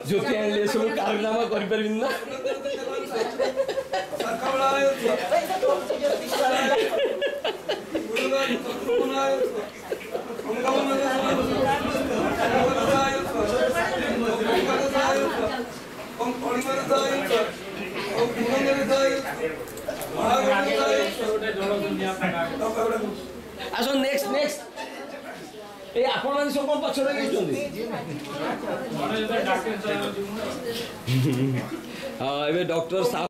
ज्योति आनले सब कारनामा करि परबिन ना आसो नेक्स्ट नेक्स्ट ए आपण माने सब कोन पछरे गेचोंदी हां एबे डॉक्टर साहब